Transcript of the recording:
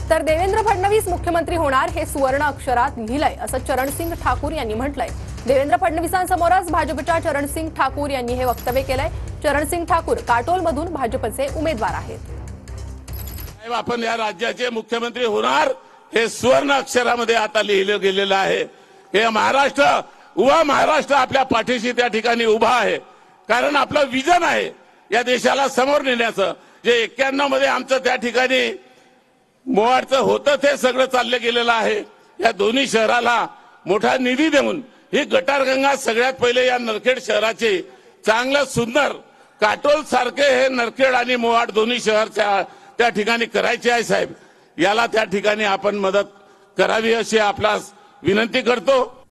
तर देवेंद्र फडणवीस मुख्यमंत्री होणार हे सुवर्ण अक्षरात लिहिलंय असं चरणसिंग ठाकूर यांनी म्हटलंय। देवेंद्र फडणवीसांसमोरच भाजपच्या चरणसिंग ठाकूर यांनी हे वक्तव्य केलंय। चरणसिंग ठाकूर काटोलमधून भाजपचे उमेदवार आहेत। आपण या राज्याचे मुख्यमंत्री होणार हे सुवर्ण अक्षरामध्ये आता लिहिलं गेलेलं आहे। हे महाराष्ट्र आपल्या पाठीशी त्या ठिकाणी उभा आहे, कारण आपलं विजन आहे या देशाला समोर नेण्याचं। जे 91 मध्ये आमचं त्या ठिकाणी मोवाडचं होतं ते सगळं चाललं गेलेलं आहे। या दोन्ही शहराला मोठा निधी देऊन ही गटारगंगा सगळ्यात पहिले या नरखेड शहराचे चांगलं सुंदर काटोल सारखे हे नरखेड आणि मोवाड दोन्ही शहरच्या त्या ठिकाणी करायचे आहे साहेब। याला त्या ठिकाणी आपण मदत करावी अशी आपल्यास विनंती करतो।